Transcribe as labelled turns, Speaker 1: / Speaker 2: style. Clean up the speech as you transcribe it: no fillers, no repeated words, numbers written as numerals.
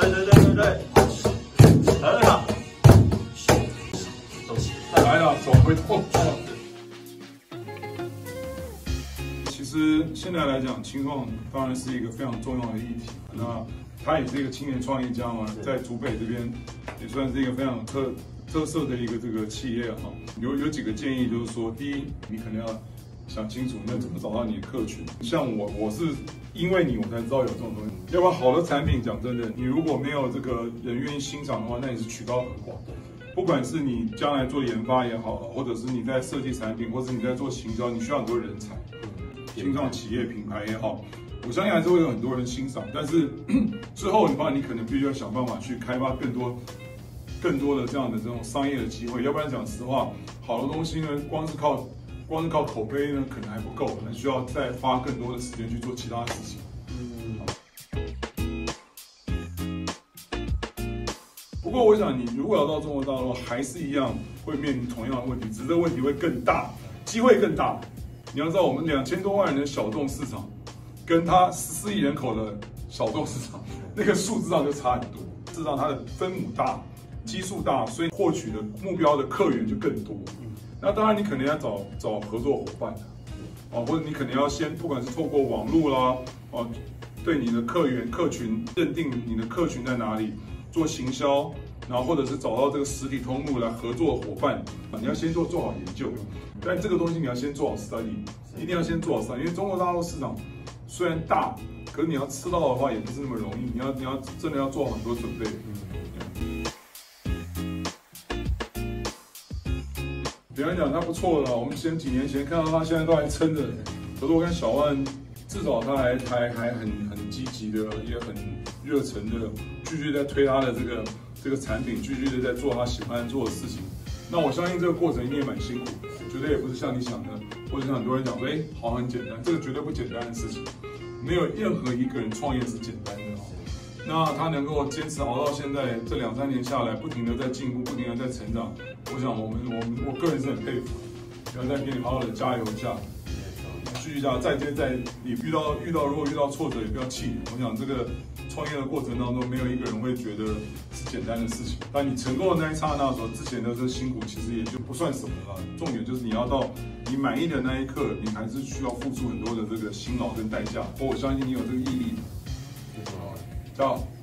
Speaker 1: 很好。
Speaker 2: 来了，手回头。其实现在来讲，青创当然是一个非常重要的议题。那他也是一个青年创业家嘛，在竹北这边也算是一个非常有特色的一个这个企业哈。有几个建议，就是说，第一，你可能要想清楚你要怎么找到你的客群。像我是因为我才知道有这种东西。要不然好的产品，讲真的，你如果没有这个人愿意欣赏的话，那你是渠道很广。不管是你将来做研发也好，或者是你在设计产品，或者你在做行销，你需要很多人才。新创企业品牌也好，我相信还是会有很多人欣赏。但是之后的话，你可能必须要想办法去开发更多的这样的这种商业的机会。要不然讲实话，好的东西呢，光是靠口碑呢，可能还不够，可能需要再花更多的时间去做其他的事情。不过我想，你如果要到中国大陆，还是一样会面临同样的问题，只是这个问题会更大，机会更大。你要知道，我们2000多万人的小众市场，跟它14亿人口的小众市场，那个数字上就差很多。事实上，它的分母大，基数大，所以获取的目标的客源就更多。那当然，你可能要找合作伙伴或者你可能要先，不管是透过网络啦，对你的客群认定你的客群在哪里。做行销，然后或者是找到这个实体通路来合作的伙伴，你要先做好研究。但这个东西你要先做好 study， 一定要先做好 study， 因为中国大陆市场虽然大，可是你要吃到的话也不是那么容易，你要真的要做好很多准备。别人讲他不错了，我们几年前看到他现在都还撑着，可是我看小万。至少他还很积极的，也很热忱的，继续在推他的这个产品，继续的在做他喜欢做的事情。那我相信这个过程一定也蛮辛苦，绝对也不是像你想的，或者像很多人讲说，好很简单，这个绝对不简单的事情。没有任何一个人创业是简单的。那他能够坚持熬到现在，这2、3年下来，不停的在进步，不停的在成长。我想我个人是很佩服，要再给你好好的加油一下。继续加，你如果遇到挫折，也不要气馁。我想这个创业的过程当中，没有一个人会觉得是简单的事情。但你成功的那一刹那的时候，之前的这辛苦其实也就不算什么了。重点就是你要到你满意的那一刻，你还是需要付出很多的这个辛劳跟代价。我相信你有这个毅力。加油！